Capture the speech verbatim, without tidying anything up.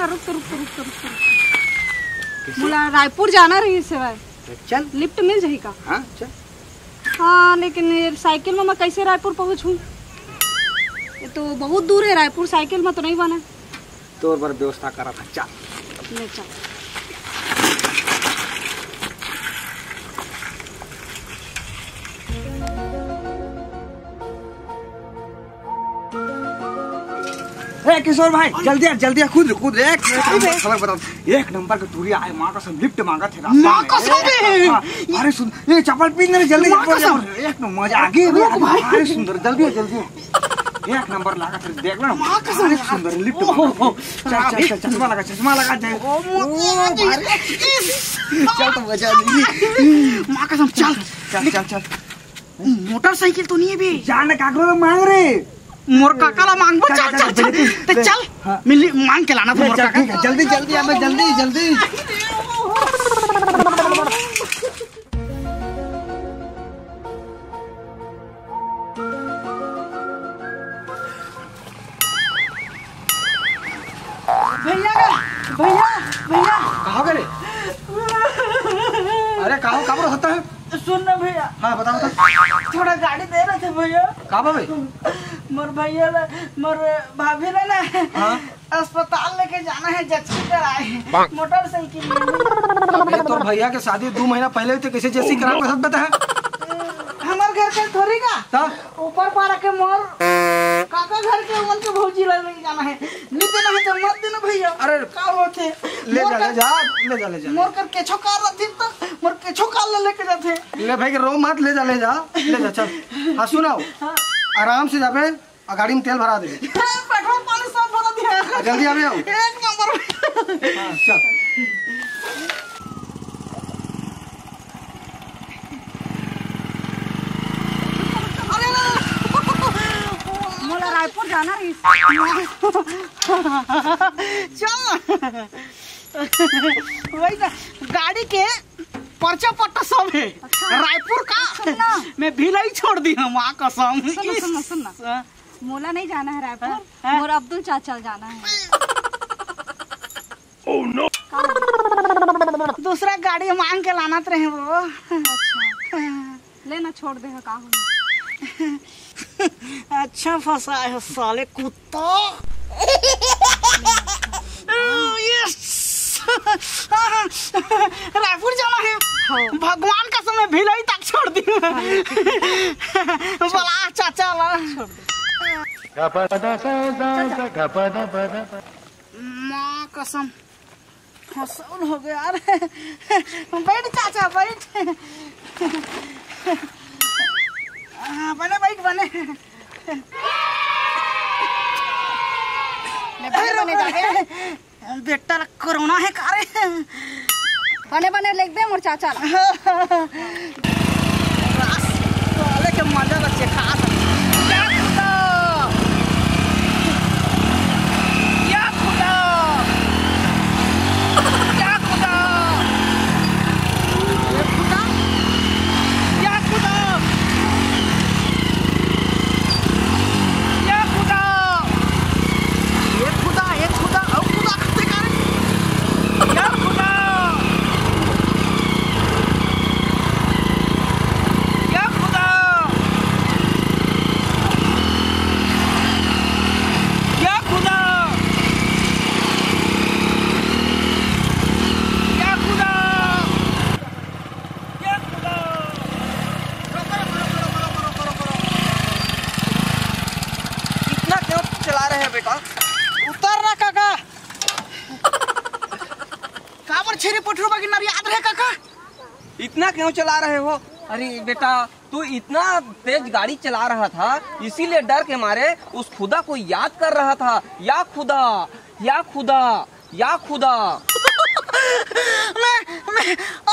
रुक रुक रुक रुक मोला रायपुर जाना रही सेवा चल लिफ्ट मिल जाही का? हाँ चल। हाँ लेकिन ये साइकिल में मैं कैसे रायपुर पहुँचूँ? ये तो बहुत दूर है रायपुर, साइकिल में तो नहीं बना। तो बार व्यवस्था करा था, चल ले चल। ए किशोर भाई जल्दी आ जल्दी आ, कूद कूद। एक खबर बता, एक नंबर का टूरी आए, माँ का सब लिफ्ट मांगा थे माँ का सब। अरे सुन ये चप्पल पीन जल्दी जल्दी एक नंबर मजा आगे। अरे सुंदर जल्दी जल्दी एक नंबर लगा थे, देख लो माँ का सब सुंदर लिफ्ट। चल चल चल चश्मा लगा चश्मा लगा जाए। चल तो मजा नहीं माँ का सब। चल चल चल चल। मोटरसाइकिल तो नहीं है भी जाने काकरो मांग रहे मोर काका ला मांग। चल चल चल तो चल मिल मांग के लाना था मोर काका। जल्दी जल्दी आ जल्दी जल्दी। भैया भैया भैया कहाँ गए? अरे कहाँ कहाँ पर होता है? सुन ना भैया। हाँ बता बता। थोड़ा गाड़ी दे रहे थे भैया। कहाँ भाई? मोर भैया ला मोर भाभी ला ना हाँ? अस्पताल लेके जाना है, जच्ची कराए मोटरसाइकिल में। अबे तो भैया के शादी दो महीना पहले हुई थी, कैसे जैसी करा के साथ बता है? हमार घर के थोड़ी का ऊपर पारा के मोर काका घर के उमन के भौजी ला लेके जाना है। नहीं देना है तो मत देना भैया। अरे का होते ले जा ले जा ले जा ले जा। मोर कर के छोकार रथी तो मोर के छोकार ला लेके जाते। ले भाई के रो मत, ले जा ले जा ले जा चल। हाँ सुनाओ आराम से जाबे, गाड़ी में तेल भरा दे। पेट्रोल पानी सब भरा दिया। जल्दी आवे आओ। एक नंबर। हाँ चल। मोला रायपुर जाना रही। चल वही ना गाड़ी के पर्चा पट्टा सब है। अच्छा। रायपुर का मैं भिलाई छोड़ दी हूँ माँ कसम। सुन सुन सुन मोला नहीं जाना है रायपुर, मोर अब्दुल चाचा जाना है। oh, no. दूसरा गाड़ी मांग के लाना रहे वो। अच्छा लेना छोड़ दे का हो। अच्छा फंसा है साले कुत्ता। रायपुर जाना है। भगवान का समय भिलाई तक छोड़ दी। बोला चाचा ला माँ कसम हंसल हो गया। अरे बैठ चाचा बैठ। हाँ बने बाइक बने बने जाके बेटा कोरोना है कारे बने बने लिख दे मोर चाचा वाले के मजा बच्चे खा उतर रहा काका। काबर छेरे पठरू बाकी नारी याद रहे काका। इतना क्यों चला रहे हो? अरे बेटा तू इतना तेज गाड़ी चला रहा था, इसीलिए डर के मारे उस खुदा को याद कर रहा था। या खुदा या खुदा या खुदा। मैं मैं